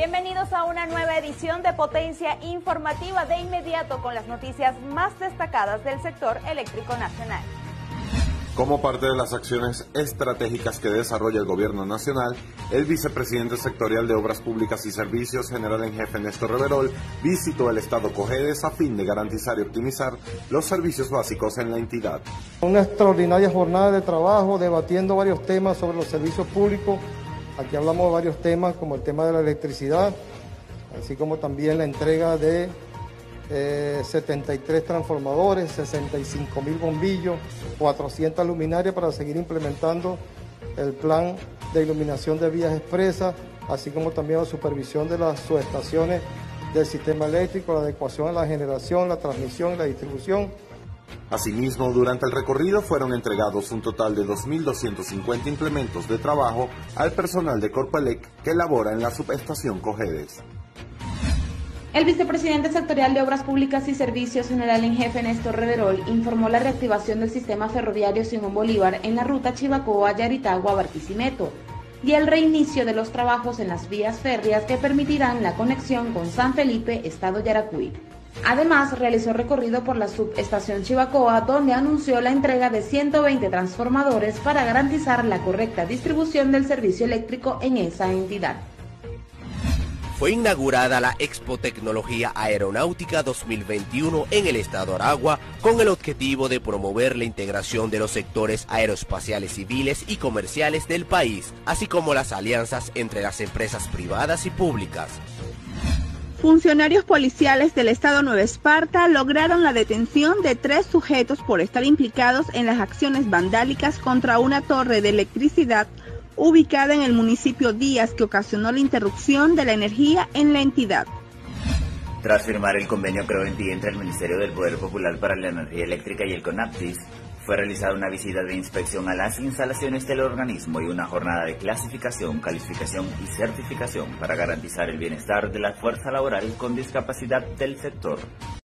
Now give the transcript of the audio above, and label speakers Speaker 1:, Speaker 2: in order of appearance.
Speaker 1: Bienvenidos a una nueva edición de Potencia Informativa, de inmediato con las noticias más destacadas del sector eléctrico nacional.
Speaker 2: Como parte de las acciones estratégicas que desarrolla el Gobierno Nacional, el vicepresidente sectorial de Obras Públicas y Servicios, general en jefe Néstor Reverol, visitó el estado Cojedes a fin de garantizar y optimizar los servicios básicos en la entidad.
Speaker 3: Una extraordinaria jornada de trabajo debatiendo varios temas sobre los servicios públicos. Aquí hablamos de varios temas como el tema de la electricidad, así como también la entrega de 73 transformadores, 65.000 bombillos, 400 luminarias para seguir implementando el plan de iluminación de vías expresas, así como también la supervisión de las subestaciones del sistema eléctrico, la adecuación a la generación, la transmisión y la distribución.
Speaker 2: Asimismo, durante el recorrido fueron entregados un total de 2.250 implementos de trabajo al personal de Corpoelec que labora en la subestación Cojedes.
Speaker 4: El vicepresidente sectorial de Obras Públicas y Servicios, general en jefe Néstor Reverol, informó la reactivación del sistema ferroviario Simón Bolívar en la ruta Chivacoa-Yaritagua-Barquisimeto y el reinicio de los trabajos en las vías férreas que permitirán la conexión con San Felipe, estado Yaracuy. Además, realizó recorrido por la subestación Chivacoa, donde anunció la entrega de 120 transformadores para garantizar la correcta distribución del servicio eléctrico en esa entidad.
Speaker 5: Fue inaugurada la Expo Tecnología Aeronáutica 2021 en el estado Aragua con el objetivo de promover la integración de los sectores aeroespaciales civiles y comerciales del país, así como las alianzas entre las empresas privadas y públicas.
Speaker 6: Funcionarios policiales del estado Nueva Esparta lograron la detención de 3 sujetos por estar implicados en las acciones vandálicas contra una torre de electricidad ubicada en el municipio Díaz, que ocasionó la interrupción de la energía en la entidad.
Speaker 7: Tras firmar el convenio Creo en Ti entre el Ministerio del Poder Popular para la Energía Eléctrica y el CONAPTIS, fue realizada una visita de inspección a las instalaciones del organismo y una jornada de clasificación, calificación y certificación para garantizar el bienestar de la fuerza laboral con discapacidad del sector.